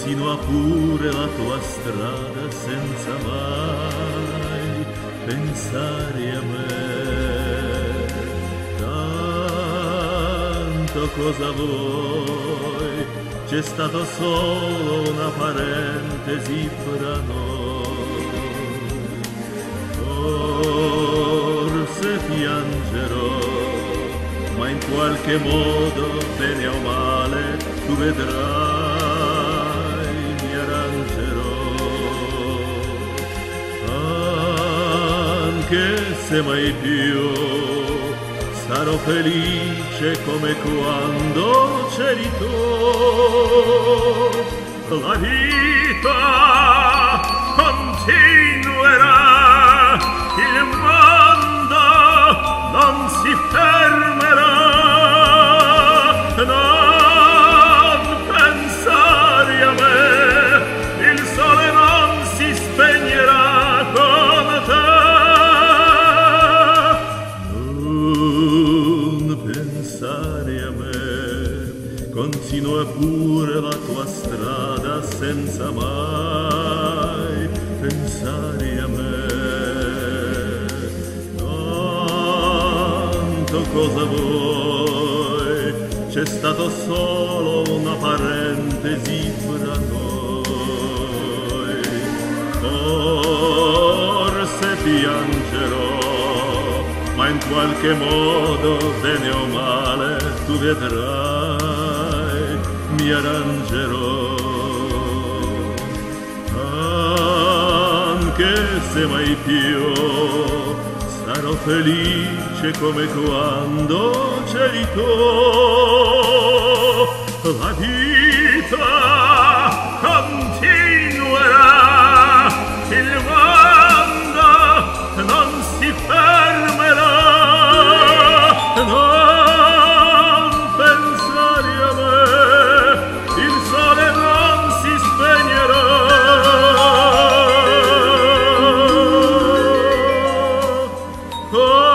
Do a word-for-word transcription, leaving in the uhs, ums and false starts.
continua pure la tua strada senza mai pensare a me. Tanto cosa vuoi? C'è stato solo una parentesi fra noi. Forse piangerò, ma in qualche modo, bene o male, tu vedrai, mi arrangerò. Anche se mai più sarò felice come quando c'eri tu. La vita continuerà, il mondo non si fermerà. Non pensare a me, il sole non si spegnerà con te. Non pensare a me, continua pure la tua strada senza mai pensare a me. Tanto cosa vuoi? C'è stato solo una parentesi fra noi. Forse piangerò, ma in qualche modo, bene o male, tu vedrai, mi arrangerò. Anche se mai più sarò felice come quando c'eri tu. La vita continuerà, il mondo non si fermerà. Non pensare a me, il sole non si spegnerà. Oh